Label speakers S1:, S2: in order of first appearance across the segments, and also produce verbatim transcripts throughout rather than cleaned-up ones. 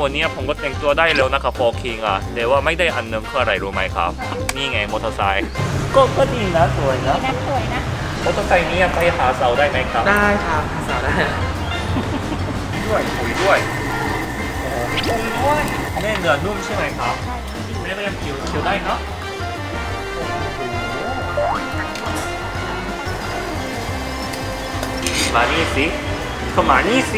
S1: วันนี้ผมก็แต่งตัวได้แล้วนะครับโฟคิงอ่ะแต่ว่าไม่ได้อันนึงคืออะไรรู้ไหมครับนี่ไงมอเตอร์ไซค์ก็ก็ดีนะสวยนะ
S2: สวยนะ
S1: มอเตอร์ไซค์นี้ไปหาเสาได้ไหมครับ
S3: ได้ครับเสาได้
S1: ด้วยปุ๋ยด้วยปุ๋ยด้วยแม่เนื้อนุ่มใช่ไหมครับแม่ก็ยังผิวผิวได้เนาะมานี่สิเข้ามานี่สิ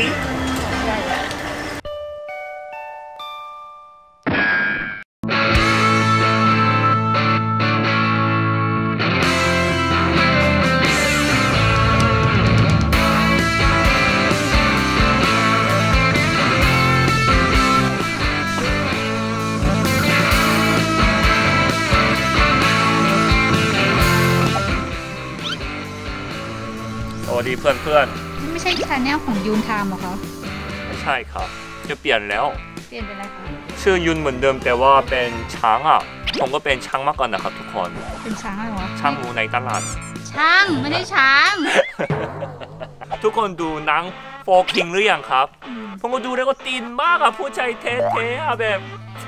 S1: สวัสดีเพื่อนเพื่อน
S2: ไม่ใช่ชาแนลของยูนไทม์หรอคะ
S1: ไม่ใช่ครับจะเปลี่ยนแล้ว
S2: เปลี่ยนเป็นอะไรคะ
S1: ชื่อยุนเหมือนเดิมแต่ว่าเป็นช้างอ่ะผมก็เป็นช้างมาก่อนนะครับทุกคน
S2: เป็นช้างอะไรวะ
S1: ช้างหมูในตลาด
S2: ช้างไม่ได้ช้าง
S1: ทุกคนดูหนังโฟคิงหรือยังครับผมก็ดูแล้วก็ตีนมากอ่ะผู้ชายเท่ๆอ่ะแบบ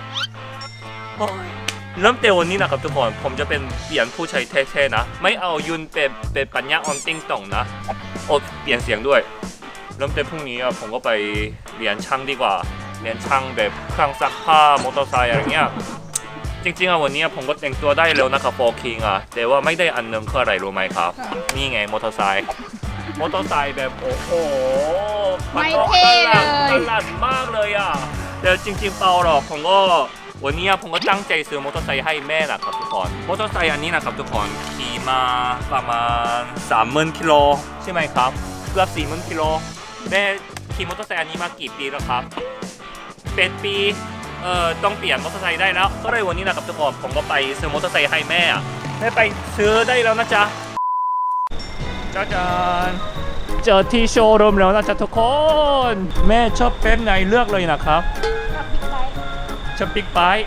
S1: เริ่มเตวันนี้นะครับทุกคนผมจะเป็นเปลี่ยนผู้ชายเท่ๆนะไม่เอายุนเป็นเป็นปัญญาออนติ้งต่องนะโอ้เปลี่ยนเสียงด้วยเริ่มเตพรุ่งนี้อ่ะผมก็ไปเรียนช่างดีกว่าเรียนช่างแบบเครื่องซักผ้ามอเตอร์ไซค์อะไรเงี้ยจริงๆอ่ะวันนี้ผมก็แต่งตัวได้แล้วนะครับโฟคิงอ่ะแต่ว่าไม่ได้อันนึงคืออะไรรู้ไหมครับนี่ไงมอเตอร์ไซค์มอเตอร์ไซค์แบบโอ้โห
S2: ไม่เท่เลย
S1: ตลาดมากเลยอ่ะแต่จริงๆเปล่าหรอกผมก็วันนี้ผมก็ตั้งใจซื้อมอเตอร์ไซค์ให้แม่นะครับทุกคนมอเตอร์ไซค์อันนี้นะครับทุกคนขี่มาประมาณสามหมื่นกิโลใช่ไหมครับเกือบสี่หมื่นกิโลแม่ขี่มอเตอร์ไซค์อันนี้มากี่ปีแล้วครับเป็นปีเอ่อต้องเปลี่ยนมอเตอร์ไซค์ได้แล้วก็เลยวันนี้นะครับทุกคนผมก็ไปซื้อมอเตอร์ไซค์ให้แม่แม่ไปซื้อได้แล้วนะจ๊ะจ้าจานเจอที่โชว์รูมแล้วนะจ๊ะทุกคนแม่ชอบแบบไหนเลือกเลยนะครับชอบบิ๊กไบค์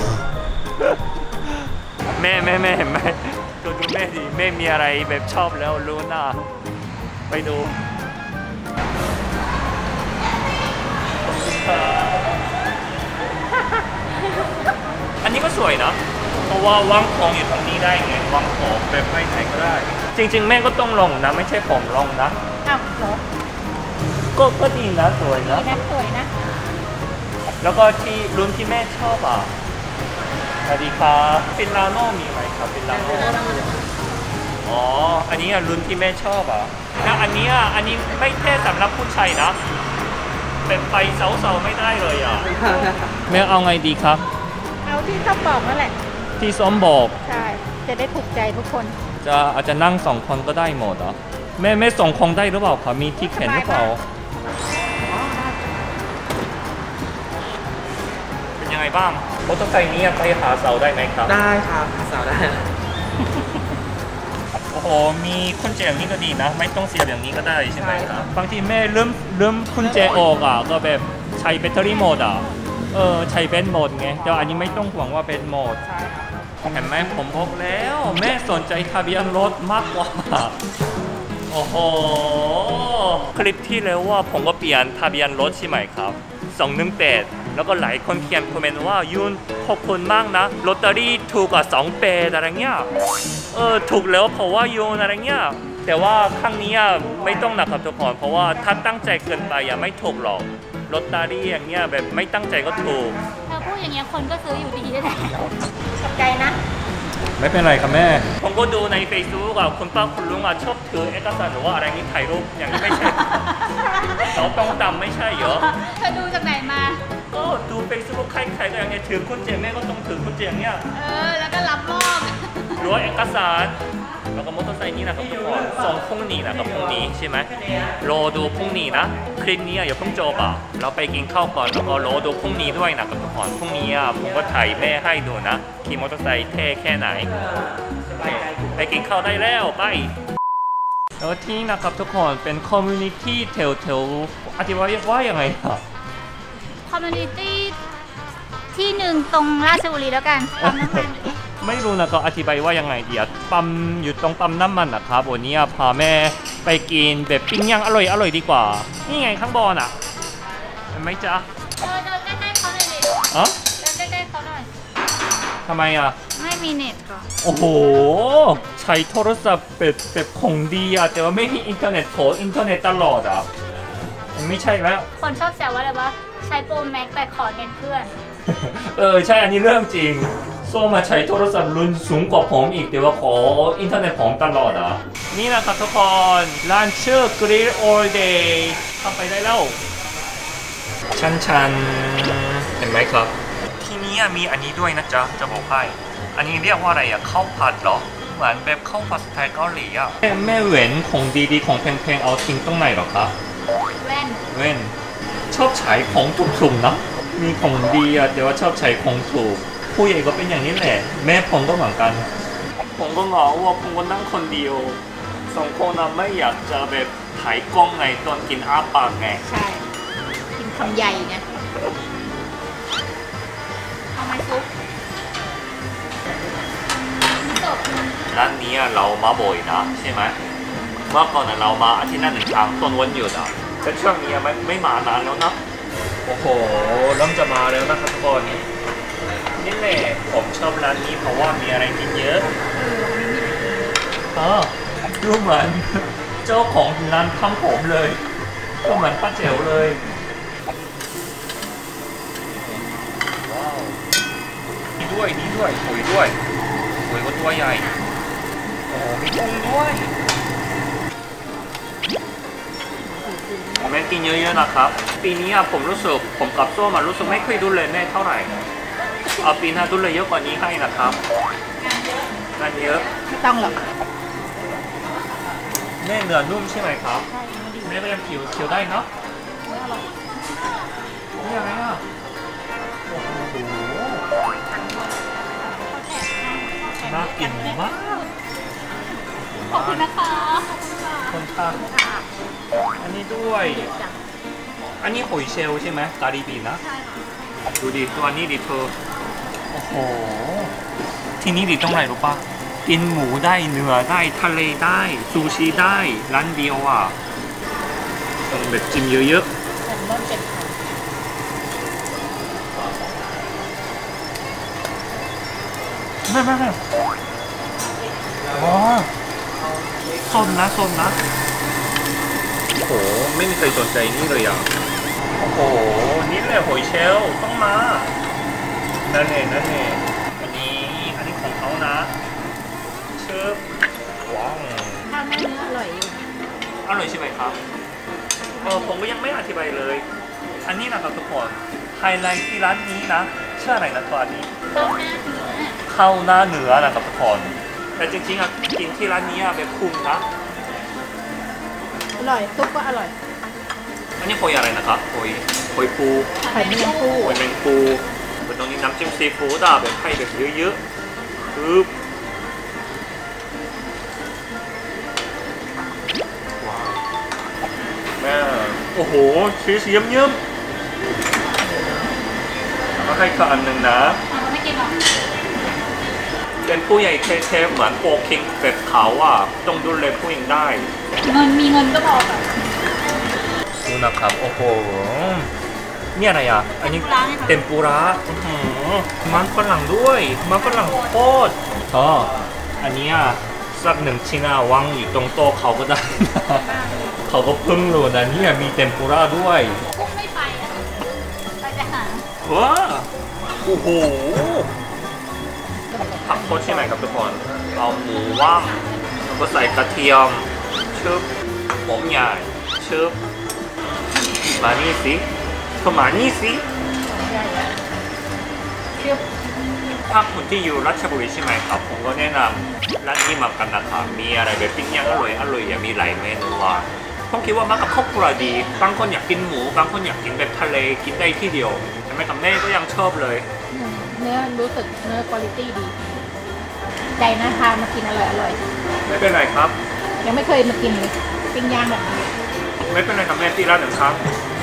S1: แม่แม่แม่เห็นไหมดูดูแม่ดิแม่มีอะไรแบบชอบแล้วรู้นะไปดูอันนี้ก็สวยนะเพราะว่าวางของอยู่ตรงนี้ได้ไงวางของแบบไม่ไหนก็ได้จริงๆแม่ก็ต้องลงนะไม่ใช่ผมลงนะ
S2: อ้าวเหรอ
S1: ก็ก็ดีนะสวยนะ
S2: สวยนะ
S1: แล้วก็ที่รุ่นที่แม่ชอบอ่ะสวัสดีครับฟินลาโน่มีไหมครับฟินลาโน่อ๋ออันนี้รุ่นที่แม่ชอบอ่ะแล้วอันนี้อันนี้ไม่เท่สำหรับผู้ชายนะเป็นไปเสาๆไม่ได้เลยอ่ะแม่เอาไงดีครับ
S2: เอาที่ส้มบอกนั่นแหละ
S1: ที่ส้มบอก
S2: ใช่จะได้ถูกใจทุกคน
S1: จะอาจจะนั่งสองคนก็ได้หมดอ่ะแม่แม่ส่งของได้หรือเปล่าครับมีที่เข็นหรือเปล่ายังไงบ้างมอเตอร์ไซค์นี้ไปหาเสาได้ไหมครับ
S3: ได้ครับหาเสาได้
S1: โอ้โหมีกุญแจอย่างนี้ก็ดีนะไม่ต้องเสียบอย่างนี้ก็ได้ใช่ไหมครับบางทีแม่เริ่มเริ่มกุญแจออกอ่ะก็แบบใช้แบตเตอรี่โหมดอ่ะเออใช้เบนโหมดไงแต่อันนี้ไม่ต้องห่วงว่าเป็นโหมดเห็นไหมผมบอกแล้วแม่สนใจทะเบียนรถมากกว่าโอ้โหคลิปที่แล้วว่าผมก็เปลี่ยนทะเบียนรถใช่ไหมครับสองหนึ่งแปดแล้วก็หลายคนเขียนคอมเมนต์ว่ายุนขอบคุณมากนะลอตเตอรี่ถูกกว่าสองแปดอะไรเงี้ยเออถูกแล้วเพราะว่ายุนอะไรเงี้ยแต่ว่าครั้งนี้ไม่ต้องนะครับทุกคนเพราะว่าถ้าตั้งใจเกินไปอย่าไม่ถูกหรอกลอตเตอรี่อย่างเงี้ยแบบไม่ตั้งใจก็ถูก
S2: ถ้าพูดอย่างเงี้ยคนก็ซื้ออยู่ดีได้แหละขอบใจนะ
S1: ไม่เป็นไรครับแม่ผมก็ดูใน Facebook อ่ะคุณป้าคุณลุงอ่ะชอบถือเอกสารหรือว่าอะไรนี้ถ่ายรูปอย่างนี้ไม่ใช่เราต้องดำไม่ใช่เหรอ
S2: เธอดูจากไหนมา
S1: ก็ดู Facebook ใครๆก็อย่างเงี้ยถือกุญแจแม่ก็ต้องถือกุญแจอย่างเงี้ย
S2: เออแล้วก็รับมอบ
S1: หรือว่าเอกสารแล้วก็มอเตอร์ไซค์นี้นะครับทุกคนสองพรุ่งนี้นะครับพรุ่งนี้ใช่ไหมรอดูพรุ่งนี้นะคลิปนี้อย่าเพิ่งจบอ่ะเราไปกินข้าวก่อนแล้วก็รอดูพรุ่งนี้ด้วยนะครับทุกคนพรุ่งนี้อ่ะผมก็ถ่ายแม่ให้ดูนะขี่มอเตอร์ไซค์เท่แค่ไหนไปกินข้าวได้แล้วไปแล้วที่นะครับทุกคนเป็นคอมมูนิตี้แถวๆอธิบายว่ายังไงครับ
S2: คอมมูนิตี้ที่หนึ่งตรงราชบุรีแล้วกันปั๊มน้ำมัน
S1: ไม่รู้นะก็อธิบายว่ายังไงดีอะปั๊มอยู่ตรงปั๊มน้ำมันนะครับวันนี้พาแม่ไปกินแบบปิ้งย่างอร่อยอร่อยดีกว่านี่ไงข้างบนอ่ะเห็นไหมจ๊ะ
S2: เดินเดินใกล้ๆเขา
S1: อ๋อ
S2: ใกล้ๆเขาหน่อย
S1: ทำไมอ่ะ
S2: ไม่มีเน็ตหรอ
S1: โอ้โห ใช้โทรศัพท์แบบแบบของดีอ่ะ แต่ว่าไม่มีอินเทอร์เน็ตขออินเทอร์เน็ตตลอดอ่ะมันไม่ใช่แล้ว
S2: คนชอบแซวว่าอะไรวะใช้โปรแม็กแต่ขอเน็ตเพื่อน
S1: เออ ใช่ อันนี้เรื่องจริงโซ่มาใช้โทรศัพท์รุ่นสูงกว่าผมอีกแต่ว่าขออินเทอร์เน็ตผมตลอดอ่ะ นี่นะครับทุกคนร้านชื่อ Grill All Day เข้าไปได้แล้ว ชันชันเห็นไหมครับ ที่นี่มีอันนี้ด้วยนะจ๊ะ จะบอกให้อันนี้เรียกว่าอะไรอะข้าวผัดเหรอ เหมือนแบบข้าวผัดสไตล์เกาหลีอะแม่แม่เว้นของดีๆของแพงๆเอาทิ้งตรงไหนหรอครับ
S2: แว่น
S1: เว้นชอบใช้ของถูกๆนะ มีของดีอะแต่ว่าชอบใช้ของถูก ผู้ใหญ่ก็เป็นอย่างนี้แหละ แม่ผมก็เหมือนกัน ผมก็เหงาว่าผมก็นั่งคนเดียวสองคนนะไม่อยากจะแบบถ่ายกล้องไงตอนกินอาปากไง
S2: ใช่กินคำใหญ่ไงเอาไหมซุปจบ
S1: ร้านนี้เรามาบ่อยนะใช่ไหมเมื่อก่อนเรามาอาทิตย์ละหนึ่งครั้งต้นวันหยุดอ่ะแต่ช่วงนี้ไม่ไม่มานานแล้วนะโอ้โหเริ่มจะมาแล้วนะครับทุกคนนี่แหละผมชอบร้านนี้เพราะว่ามีอะไรกินเยอะอ๋อดูเหมือนเจ้าของร้านทำผมเลยก็เหมือนป้าเจ๋วเลยว้าวนี่ด้วยนี่ด้วยหอยด้วยหอยก็ตัวใหญ่โอ้โหมีกุ้งด้วยผมไม่กินเยอะๆนะครับปีนี้ผมรู้สึกผมกับโซ่มารู้สึกไม่ค่อยดูแลแม่เท่าไหร่เอาปีหน้าดูแลเยอะกว่านี้ให้นะครับงานเยอะ
S2: ไม่ต้องหรอก
S1: แม่เนื้อนุ่มใช่ไหมครับ
S2: ใช่ไม่ดี
S1: แม่ก็ยังเคี้ยวเคี้ยวได้เนาะ
S2: ไม่อร่อย
S1: นี่อะไรอ่ะโอ้โหน่ากินมาก
S2: ขอบคุณนะคะ
S1: คนทานอันนี้ด้วย อันนี้หอยเชลล์ใช่ไหมกาลิบีนะ
S2: ใช่ค่ะ
S1: ดูดิตัวนี้ดิเธอโอ้โหที่นี่ดิตรงไหนรู้ปะกินหมูได้เนื้อได้ทะเลได้ซูชิได้ร้านเดียวอ่ะต้องแบบจิ้มเยอะ
S2: แซลมอนเป็นไข่
S1: ๆไม่ไม่ไม่อ๋อส้มนะส้มนะโอ้โหไม่มีใครสนใจนี่เลยอ่ะโอ้โหนี่แหละหอยเชลล์ต้องมานั่นเองนั่นเองอันนี้อันนี้ของเขานะเชิบว้าว
S2: ข้าวหน้าเนื้ออร่อยอยู่
S1: อร่อยใช่ไหมครับเออผมก็ยังไม่อธิบายเลย อันนี้นะครับทุกคนไฮไลท์ที่ร้านนี้นะชื่ออะไรนะตัวนี้
S2: ข้าวหน้าเนื้อ
S1: ข้าวหน้าเนื้อนะครับทุกคนแต่จริงๆอ่ะกินที่ร้านนี้อ่ะแบบคุ้มนะ
S2: อร่อยซุปก็อร่อย
S1: อันนี้หอยอะไรนะครับหอยหอยปู
S2: ไข่แมงปู
S1: หอยแมงปูบนตรงนี้น้ำจิ้มซีฟู้ดอ่ะแบบให้แบบเยอะๆปึ๊บว้าวแม่โอ้โหชีสเยิ้มๆแล้วก็ให้ข้าวอันหนึ่งนะ
S2: ไม่กินหรอก
S1: เป็นผู้ใหญ่เทปๆเหมือนโปรคิงแบบเขาอ่ะต้องดูแลผู้หญิงได้
S2: เงินมีเงินก็พอค่ะ
S1: ดูนะครับโอ้โหนี่อะไรอ่ะอันนี้เต็มปุระอื้อหือมันฝรั่งด้วยมันฝรั่งโคตรอ๋ออันนี้อ่ะสักหนึ่งชิ้นอ่ะวางอยู่ตรงโต๊ะเขาก็ได้นะเขาก็เพิ่งรู้นะเนี่ยมีเต็มปุระด้วย
S2: กุ้งไม่ไปอ่ะไปจะหา
S1: ว้าโอ้โหผักโคตรใช่ไหมครับทุกคนเอาหมูว่างแล้วก็ใส่กระเทียมชึบหอมใหญ่ชึบมานี่สิเธอมานี่สิ
S2: เชื่อ
S1: ถ้าคุณที่อยู่รัชบุรีใช่ไหมครับผมก็แนะนำร้านนี้มากันนะครับมีอะไรแบบปิ้งย่างอร่อยอร่อยมีหลายเมนูอ่ะผมคิดว่ามากับครอบครัวดีบางคนอยากกินหมูบางคนอยากกินแบบทะเลกินได้ที่เดียวแต่แม่กับแม่ก็ยังชอบเลย
S2: เนื้อรู้สึกเนื้อคุณภาพดีใจนะพามากินอร่อยอร่อย
S1: ไม่เป็นไรครับ
S2: ยังไม่เคยมากินเลยปิ้งย่างแบบนี้
S1: ไม่เป็นไรครับแม่ตีละหนึ่งครั้ง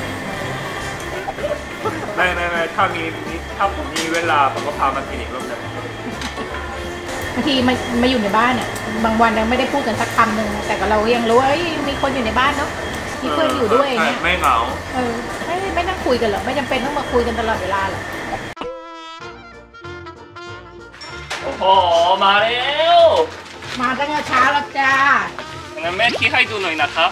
S1: ไม่ไม่ไม่ถ้ามีถ้าผมมีเวลาผมก็พามากินอีกรอบหนึง
S2: บางทีมามาอยู่ในบ้านอ่ะบางวันเราไม่ได้พูดกันสักคำหนึ่งแต่ก็เรายังรู้ว่าเอ้ยมีคนอยู่ในบ้านเนาะมีเพื่อนอยู่ด้วยอย่างเงี้ย
S1: ไม่เหงา
S2: เออไม่ไม่นั่งคุยกันหรอกไม่จำเป็นต้องมาคุยกันตลอดเวลาหรอก
S1: โอ้โหมาแล้ว
S2: มาตั้งแต่เช้าแล้วจ้า
S1: งั้นแม่ขี่ให้ดูหน่อยนะครับ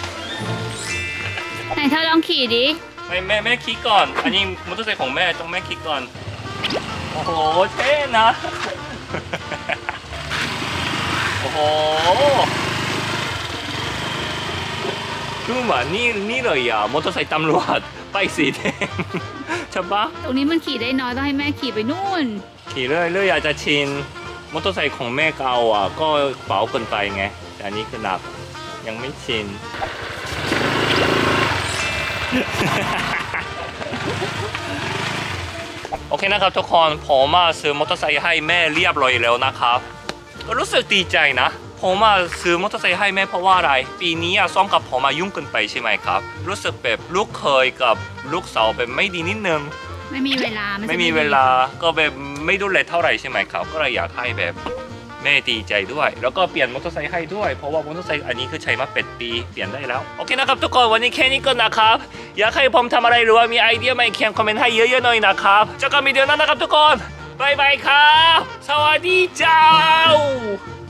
S4: ไหนเธอลองขี่ดิ
S1: ไม่แม่แม่ขี่ก่อน อันนี้มอเตอร์ไซค์ของแม่ต้องแม่ขี่ก่อน โอ้โหเท่นะ โอ้โหดูเหมือนนี่นี่เลยอ่ะมอเตอร์ไซค์ตำรวจไปายสีแดง ใช่ปะ
S4: ตรงนี้มันขี่ได้น้อยต้องให้แม่ขี่ไปนู่น
S1: ขี่เรื่อยเรื่อยอยากจะชินมอเตอร์ไซค์ของแม่เก่าอ่ะก็เบาเกินไปไงแต่อันนี้คือหนักยังไม่ชิน โอเคนะครับทุกคนผมมาซื้อมอเตอร์ไซค์ให้แม่เรียบร้อยแล้วนะครับก็รู้สึกดีใจนะผมมาซื้อมอเตอร์ไซค์ให้แม่เพราะว่าอะไรปีนี้อะซ้อมกับผมมายุ่งเกินไปใช่ไหมครับรู้สึกแบบลูกเคยกับลูกสาวแบบไม่ดีนิดนึง
S4: ไม่มีเวลา
S1: ไม่มีเวลาก็แบบไม่ดูแลเท่าไหร่ใช่ไหมครับก็เลยอยากให้แบบแม่ดีใจด้วยแล้วก็เปลี่ยนมอเตอร์ไซค์ให้ด้วยเพราะว่ามอเตอร์ไซค์อันนี้คือใช้มาเป็ดปีเปลี่ยนได้แล้วโอเคนะครับทุกคนวันนี้แค่นี้ก่อนนะครับอยากให้ผมทำอะไรหรือว่ามีไอเดียไหมเขียนคอมเมนต์ให้เยอะๆหน่อยนะครับเจอกันวิดีโอหน้านะครับทุกคนบายบายครับสวัสดีเจ้า